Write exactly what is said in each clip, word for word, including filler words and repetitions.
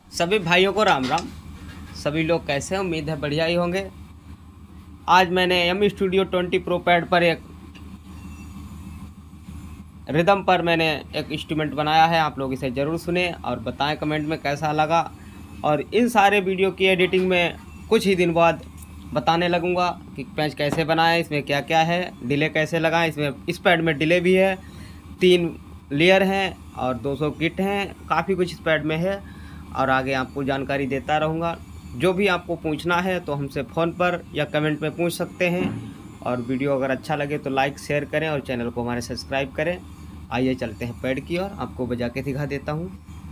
सभी भाइयों को राम राम। सभी लोग कैसे हैं? उम्मीद है बढ़िया ही होंगे। आज मैंने M studio twenty pro pad पर एक रिदम पर मैंने एक इंस्ट्रूमेंट बनाया है। आप लोग इसे ज़रूर सुने और बताएं कमेंट में कैसा लगा। और इन सारे वीडियो की एडिटिंग में कुछ ही दिन बाद बताने लगूंगा कि पैच कैसे बनाएं, इसमें क्या क्या है, डिले कैसे लगाएं। इसमें इस पैड में डिले भी है, तीन लेयर हैं और दो सौ किट हैं, काफ़ी कुछ इस पैड में है। और आगे आपको जानकारी देता रहूँगा। जो भी आपको पूछना है तो हमसे फ़ोन पर या कमेंट में पूछ सकते हैं। और वीडियो अगर अच्छा लगे तो लाइक शेयर करें और चैनल को हमारे सब्सक्राइब करें। आइए चलते हैं पैड की ओर, आपको बजा के दिखा देता हूँ।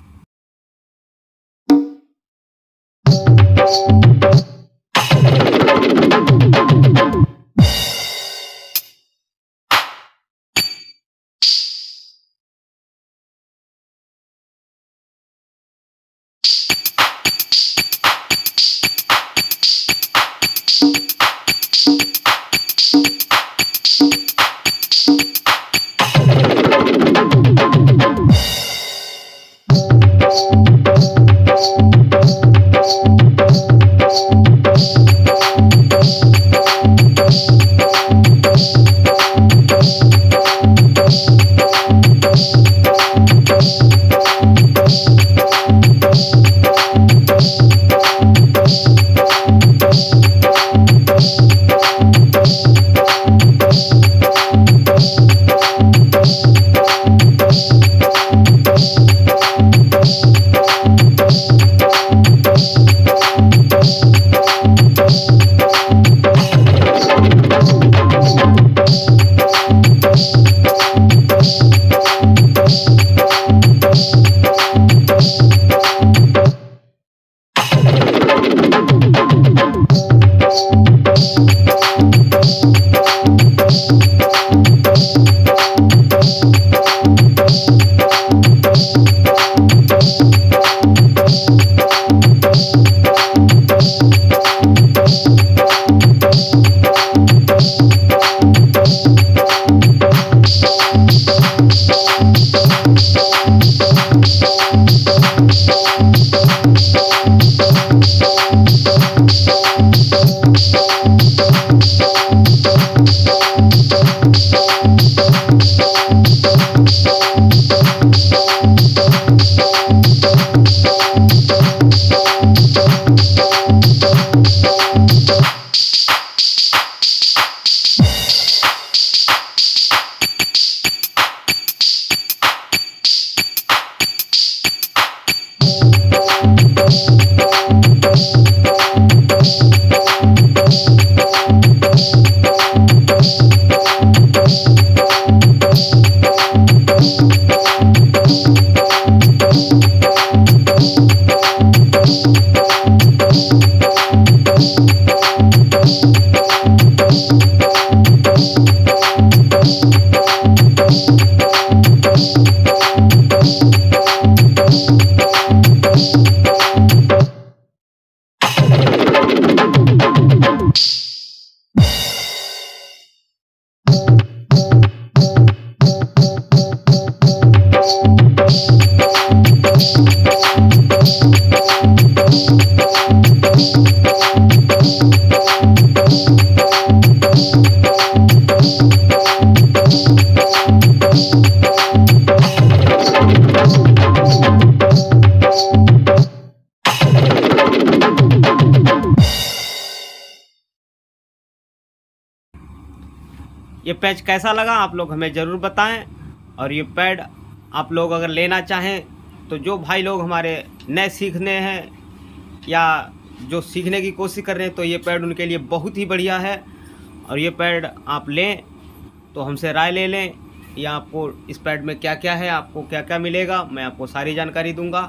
ये पैच कैसा लगा आप लोग हमें ज़रूर बताएं। और ये पैड आप लोग अगर लेना चाहें तो जो भाई लोग हमारे नए सीखने हैं या जो सीखने की कोशिश कर रहे हैं तो ये पैड उनके लिए बहुत ही बढ़िया है। और ये पैड आप लें तो हमसे राय ले लें, या आपको इस पैड में क्या क्या है, आपको क्या क्या मिलेगा, मैं आपको सारी जानकारी दूंगा।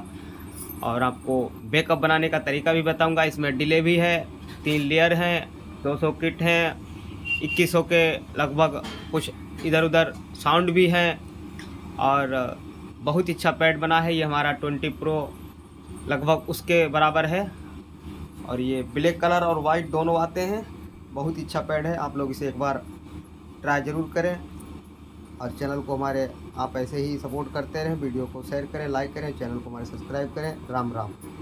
और आपको बैकअप बनाने का तरीका भी बताऊंगा। इसमें डिले भी है, तीन लेयर हैं, दो सौ किट हैं, इक्कीस सौ के लगभग कुछ इधर उधर साउंड भी हैं। और बहुत अच्छा पैड बना है ये हमारा ट्वेंटी प्रो, लगभग उसके बराबर है। और ये ब्लैक कलर और वाइट दोनों आते हैं। बहुत ही अच्छा पैड है, आप लोग इसे एक बार ट्राई ज़रूर करें। और चैनल को हमारे आप ऐसे ही सपोर्ट करते रहें, वीडियो को शेयर करें, लाइक करें, चैनल को हमारे सब्सक्राइब करें। राम राम।